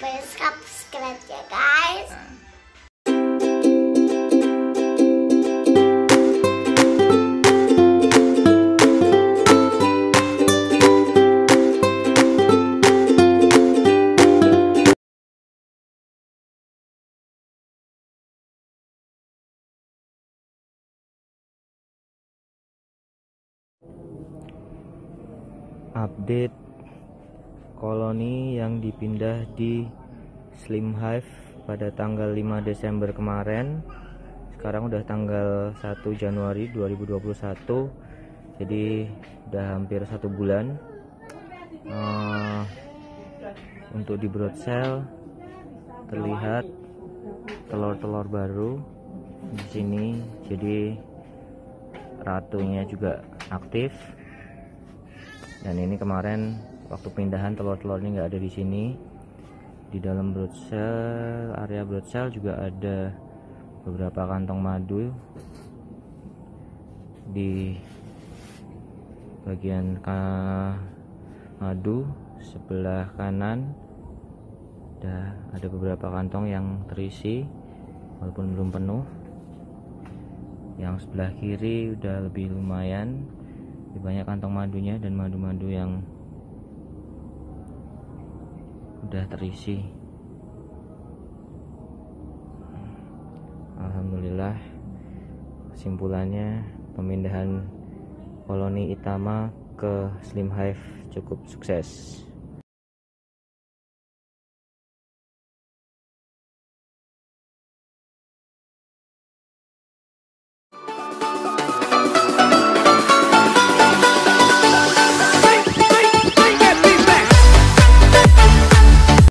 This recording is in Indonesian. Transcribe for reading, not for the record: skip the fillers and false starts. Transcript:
lupa subscribe ya guys. Update koloni yang dipindah di Slim Hive pada tanggal 5 Desember kemarin. Sekarang udah tanggal 1 Januari 2021, jadi udah hampir 1 bulan. Untuk di brood cell terlihat telur-telur baru di sini, jadi ratunya juga aktif. Dan ini kemarin waktu pindahan telur-telurnya nggak ada di sini. Di dalam brood cell, area brood cell juga ada beberapa kantong madu di bagian madu sebelah kanan. Ada beberapa kantong yang terisi walaupun belum penuh. Yang sebelah kiri udah lebih lumayan, lebih banyak kantong madunya dan madu-madu yang udah terisi. Alhamdulillah, kesimpulannya pemindahan koloni Itama ke Slim Hive cukup sukses.